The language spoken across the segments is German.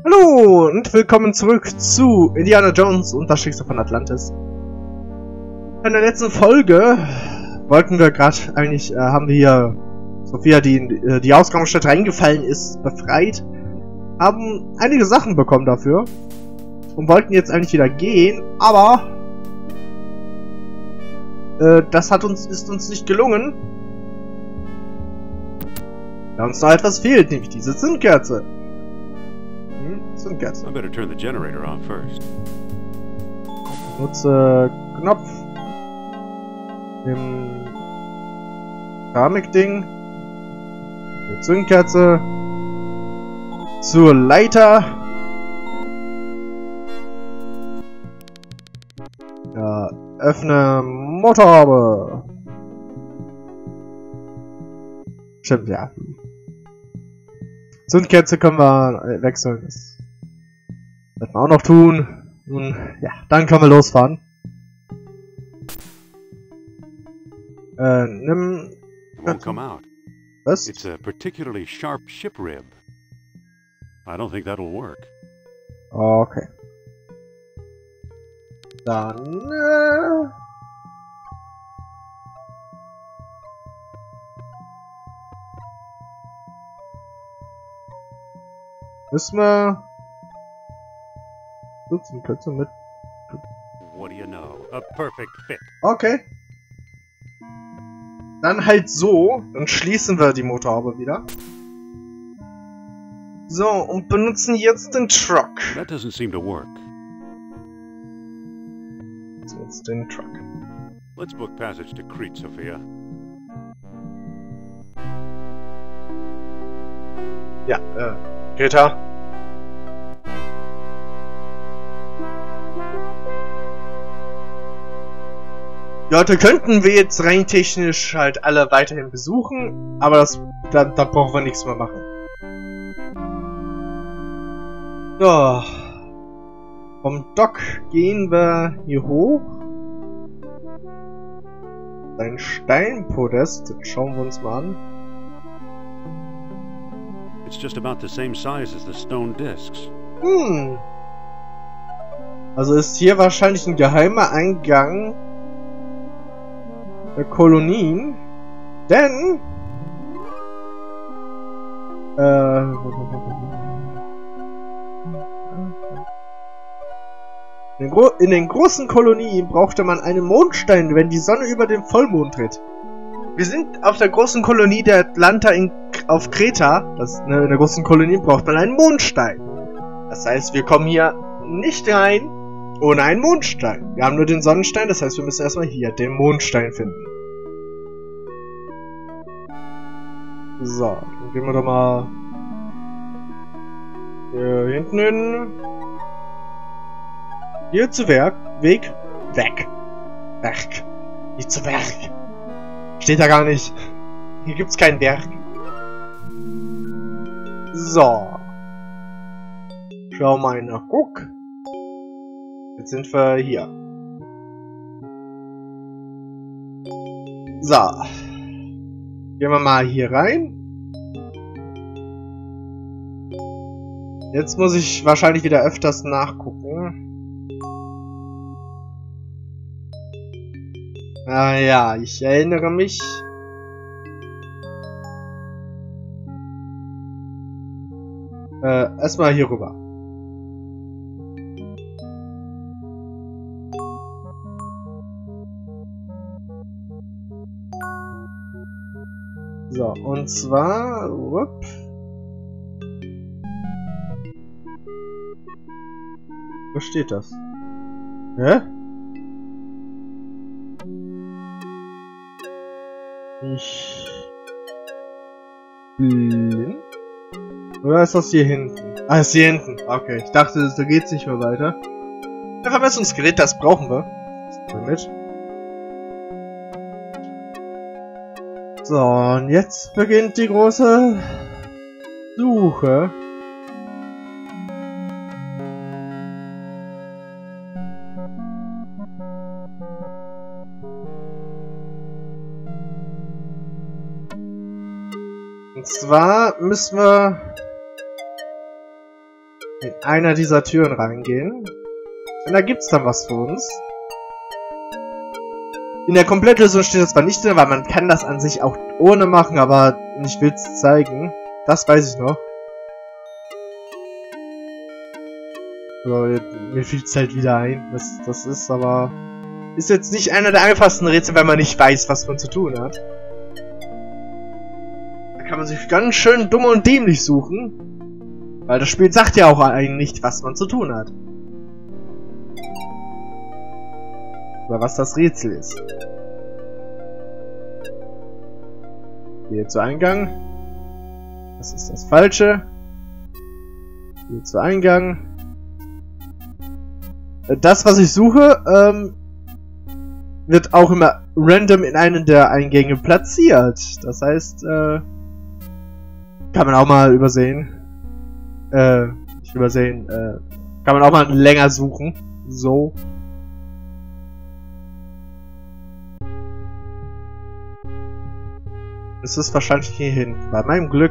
Hallo und willkommen zurück zu Indiana Jones und das Schicksal von Atlantis. In der letzten Folge wollten wir gerade eigentlich, haben wir hier Sophia, die in die Ausgrabungsstätte reingefallen ist, befreit. Haben einige Sachen bekommen dafür und wollten jetzt eigentlich wieder gehen, aber das ist uns nicht gelungen. Da uns noch etwas fehlt, nämlich diese Zündkerze. Zündkerze. I better turn the generator on first. Nutze Knopf im Keramikding. Die Zündkerze zur Leiter. Ja, öffne Motorhaube. Stimmt, ja. Zündkerze können wir wechseln. Das werden wir auch noch tun. Nun, ja, dann können wir losfahren. Nimm... It won't come out. Was? It's a particularly sharp ship rib. I don't think that'll work. Okay. Dann... müssen wir... Zündkerze mit... What do you know? A perfect fit. Okay. Dann halt so. Dann schließen wir die Motorhaube wieder. So, und benutzen jetzt den Truck. That doesn't seem to work. Jetzt den Truck. Let's book passage to Crete, Sophia. Ja, Greta. Die Leute könnten wir jetzt rein technisch halt alle weiterhin besuchen, aber da brauchen wir nichts mehr machen. So. Vom Dock gehen wir hier hoch. Ein Steinpodest, das schauen wir uns mal an. It's just about the same size as the stone discs. Also ist hier wahrscheinlich ein geheimer Eingang der Kolonien, denn in den großen Kolonien brauchte man einen Mondstein, wenn die Sonne über den Vollmond tritt. Wir sind auf der großen Kolonie der Atlanta auf Kreta. In der großen Kolonie braucht man einen Mondstein. Das heißt, wir kommen hier nicht rein ohne einen Mondstein. Wir haben nur den Sonnenstein, das heißt, wir müssen erstmal hier den Mondstein finden. So, dann gehen wir doch mal hier hinten hin. Hier zu Werk. Weg. Nicht zu Werk. Steht da gar nicht. Hier gibt's kein Werk. So. Schau mal nach. Guck. Jetzt sind wir hier. So. Gehen wir mal hier rein. Jetzt muss ich wahrscheinlich wieder öfters nachgucken. Ah ja, ich erinnere mich. Erstmal hier rüber. So, und zwar... Wo steht das? Hä? Ich... blind? Oder ist das hier hinten? Ah, ist hier hinten. Okay, ich dachte, da geht's nicht mehr weiter. Ein Vermessungsgerät, das brauchen wir. Damit. So, und jetzt beginnt die große Suche. Und zwar müssen wir in einer dieser Türen reingehen. Und da gibt's dann was für uns. In der Komplettlösung steht das zwar nicht drin, weil man kann das an sich auch ohne machen, aber ich will es zeigen. Das weiß ich noch. So, mir fiel es halt wieder ein. Das ist aber... Ist jetzt nicht einer der einfachsten Rätsel, weil man nicht weiß, was man zu tun hat. Da kann man sich ganz schön dumm und dämlich suchen. Weil das Spiel sagt ja auch eigentlich nicht, was man zu tun hat. Oder was das Rätsel ist. Gehe zu Eingang. Das ist das Falsche. Gehe zu Eingang. Das, was ich suche, wird auch immer random in einen der Eingänge platziert. Das heißt, kann man auch mal übersehen. Kann man auch mal länger suchen. So. Es ist wahrscheinlich hier hin. Bei meinem Glück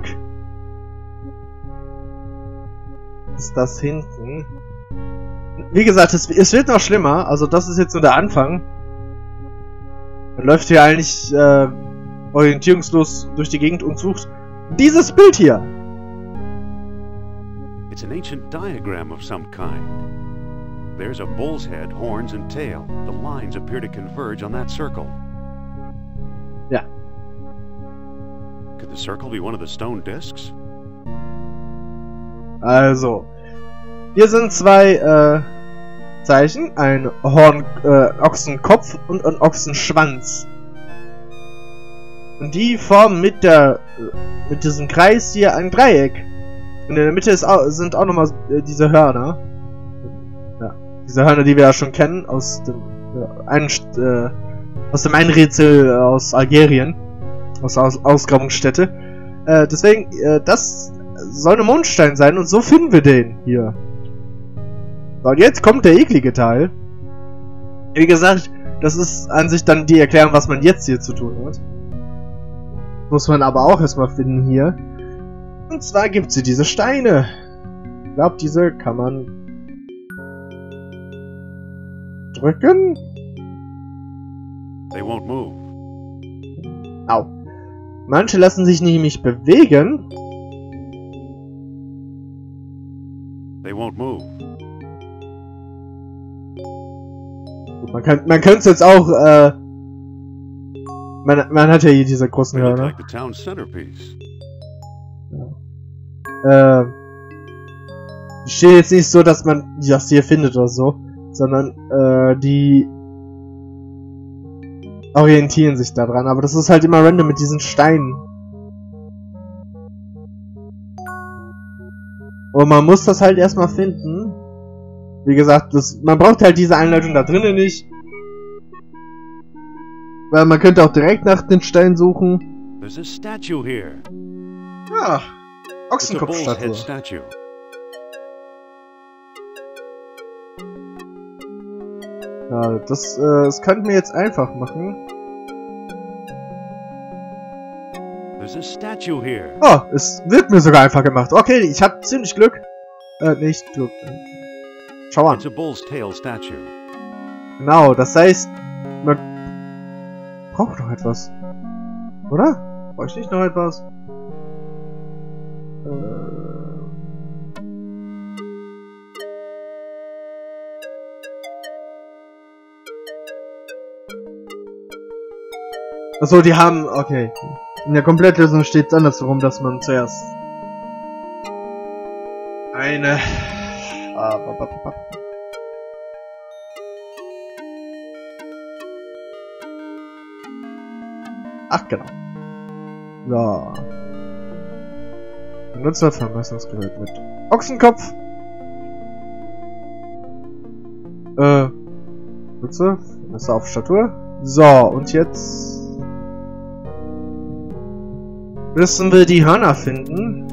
ist das hinten. Wie gesagt, es wird noch schlimmer. Also das ist jetzt nur der Anfang. Man läuft hier eigentlich orientierungslos durch die Gegend und sucht dieses Bild hier. It's an ancient diagram of some kind. There's a bull's head, horns, and tail. The lines appear to converge on that circle. Ja. Could the circle be one of the stone discs? Also, hier sind zwei Zeichen, ein Ochsenkopf und ein Ochsenschwanz. Und die formen mit diesem Kreis hier ein Dreieck. Und in der Mitte sind auch nochmal diese Hörner. Ja, diese Hörner, die wir ja schon kennen aus dem einen Rätsel aus Algerien, aus der Ausgrabungsstätte. Deswegen, das soll ein Mondstein sein und so finden wir den hier. So, und jetzt kommt der eklige Teil. Wie gesagt, das ist an sich dann die Erklärung, was man jetzt hier zu tun hat. Muss man aber auch erstmal finden hier. Und zwar gibt es hier diese Steine. Ich glaube, diese kann man drücken. They won't move. Au. Manche lassen sich nämlich bewegen. They won't move. Gut, man könnte es jetzt auch, man hat ja hier diese großen They look Hörner. like the town's centerpiece. Steht jetzt nicht so, dass man das hier findet oder so, sondern die orientieren sich daran, aber das ist halt immer random mit diesen Steinen. Und man muss das halt erstmal finden. Wie gesagt, man braucht halt diese Einleitung da drinnen nicht. Weil man könnte auch direkt nach den Steinen suchen. There's a statue here. Ja, It's a bull's head Ochsenkopfstatue. statue. Ja, das könnten wir jetzt einfach machen. There's a statue here. Oh, es wird mir sogar einfach gemacht. Okay, ich habe ziemlich Glück. Nicht Glück. Schau an. It's a bull's tail statue. Genau, das heißt, man braucht noch etwas. Oder? Brauche ich nicht noch etwas? Achso, die haben... Okay. In der Komplettlösung steht es andersrum, dass man zuerst... eine... Ach, genau. So. Benutzer Vermessungsgerät mit Ochsenkopf. Benutzer Messer auf Statur. So, und jetzt müssen wir die Hörner finden.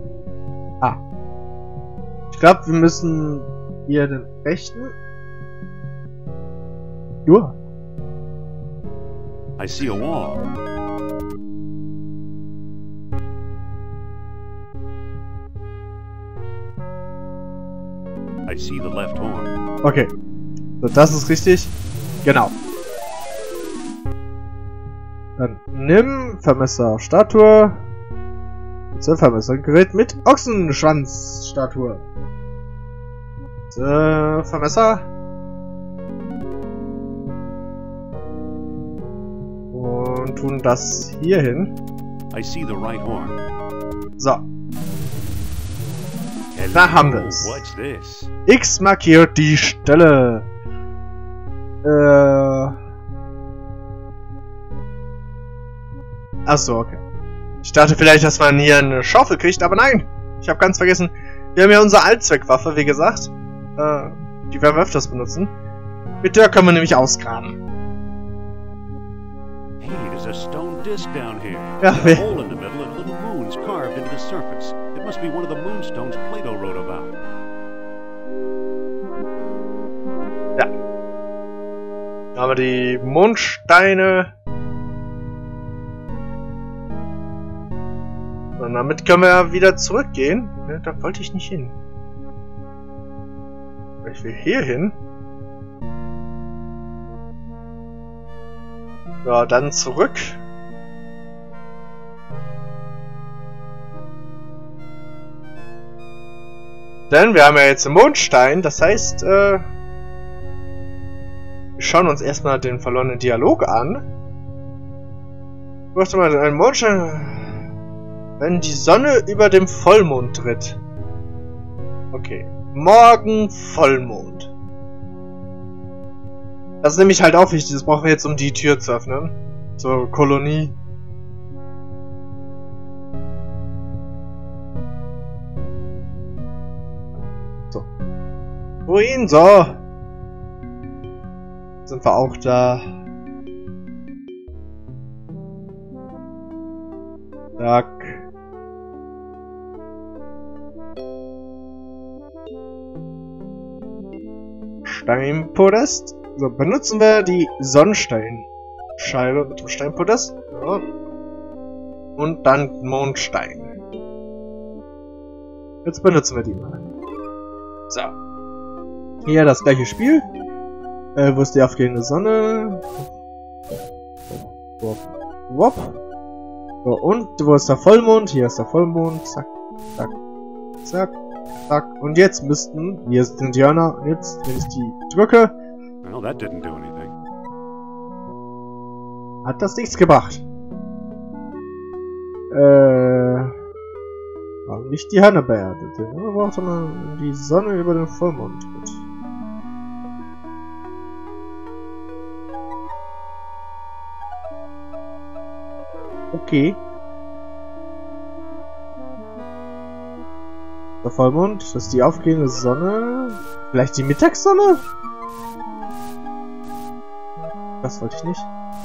Ich glaube, wir müssen hier den rechten Uah. I see a wall. I see the left horn. Okay. So, das ist richtig. Genau. Dann nimm Vermesser Statue. Vermesser Gerät mit Ochsenschwanz Statue. Vermesser. Und tun das hier hin. I see the right horn. So. Da haben wir es. What's this? X markiert die Stelle. Achso, okay. Ich dachte vielleicht, dass man hier eine Schaufel kriegt, aber nein. Ich habe ganz vergessen. Wir haben ja unsere Allzweckwaffe, wie gesagt. Die werden wir öfters benutzen. Mit der können wir nämlich ausgraben. Hey, there's a stone disc down here. Ja, A hole in the middle and little moons carved into the surface. It must be one of the moonstones Plato wrote about. Ja. Da haben wir die Mondsteine. Und damit können wir wieder zurückgehen. Ja, da wollte ich nicht hin. Ich will hier hin. Ja, dann zurück. Denn wir haben ja jetzt einen Mondstein, das heißt, wir schauen uns erstmal den verlorenen Dialog an. Warte mal, ein Mondstein... Wenn die Sonne über dem Vollmond tritt. Okay. Morgen Vollmond. Das ist nämlich halt auch wichtig. Das brauchen wir jetzt, um die Tür zu öffnen. Zur Kolonie. So. Wohin? So. Sind wir auch da. Zack. Steinpodest. So, benutzen wir die Sonnensteinscheibe mit dem Steinpodest. Ja. Und dann Mondstein. Jetzt benutzen wir die mal. So. Hier das gleiche Spiel. Wo ist die aufgehende Sonne? Wop. Wop. So, und wo ist der Vollmond? Hier ist der Vollmond. Zack, zack, zack. Zack. Und jetzt müssten, hier sind die Hörner, jetzt, wenn ich die drücke, Well, that didn't do anything. hat das nichts gebracht. Nicht die Hörner beerdet. Da brauchte man die Sonne über den Vollmond. Gut. Okay. Der Vollmond, das ist die aufgehende Sonne. Vielleicht die Mittagssonne? Das wollte ich nicht.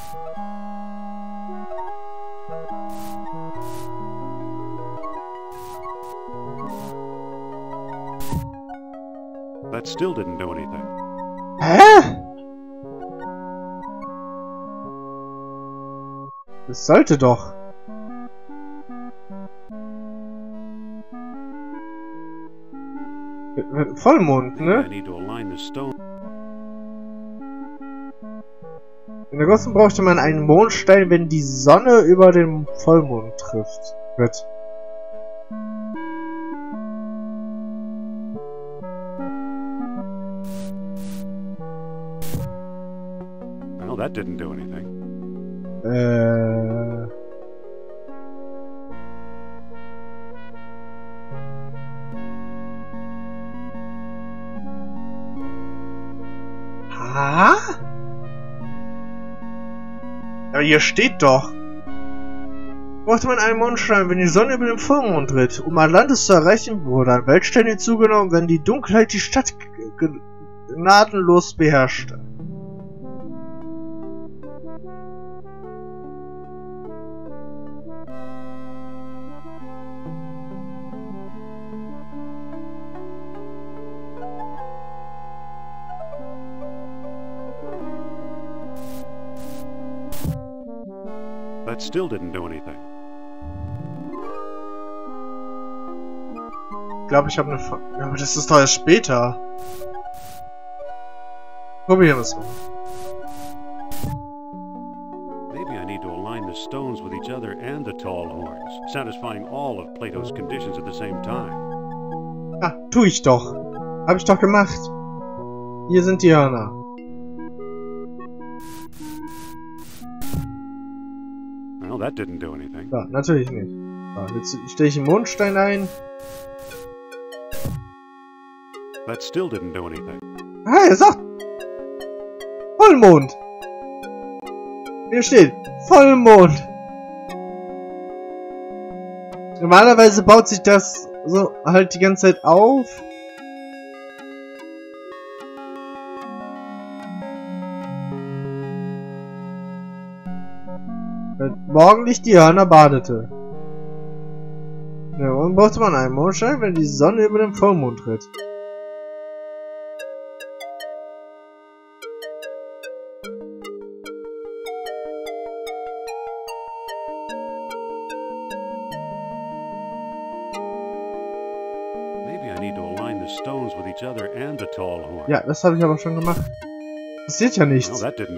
That still didn't do anything. Hä? Das sollte doch. Vollmond, ne? I need to align the stone. In der Großen bräuchte man einen Mondstein, wenn die Sonne über den Vollmond trifft. Wird. Well, that didn't do anything. Ha? Aber hier steht doch. Brauchte man einen Mondstein, wenn die Sonne über den Vollmond tritt, um Atlantis zu erreichen, wurde ein Weltstein hinzugenommen, wenn die Dunkelheit die Stadt gnadenlos beherrschte. That still didn't do anything. Ich glaube, ich habe eine... Ja, aber das ist doch erst später. Probieren wir es mal. Maybe I need to align the stones with each other and the tall horns, satisfying all of Plato's conditions at the same time. Ah, tu ich doch. Hab ich doch gemacht. Hier sind die Hörner. Well, that didn't do anything. Ja, natürlich nicht. So, jetzt stelle ich einen Mondstein ein. That still didn't do anything. Ah, er sagt... Vollmond! Hier steht Vollmond! Normalerweise baut sich das so halt die ganze Zeit auf. Wenn Morgenlicht die Hörner badete. Ja, und braucht man einen Mondstein, wenn die Sonne über den Vollmond tritt. Ja, das habe ich aber schon gemacht. Passiert ja nichts.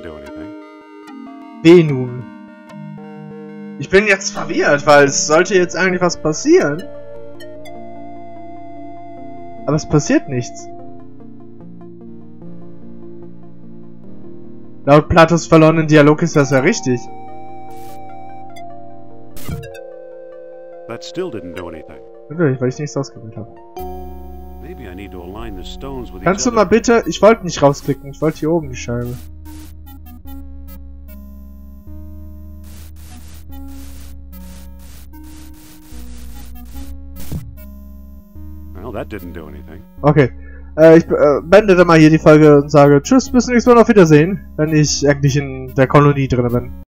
Weh nun. Ich bin jetzt verwirrt, weil es sollte jetzt eigentlich was passieren. Aber es passiert nichts. Laut Platos verlorenen Dialog ist das ja richtig. Natürlich, weil ich nichts ausgewählt habe. Kannst du mal bitte... Ich wollte nicht rausklicken, ich wollte hier oben die Scheibe. Okay, ich beende mal hier die Folge und sage Tschüss, bis zum nächsten Mal, auf Wiedersehen, wenn ich eigentlich in der Kolonie drin bin.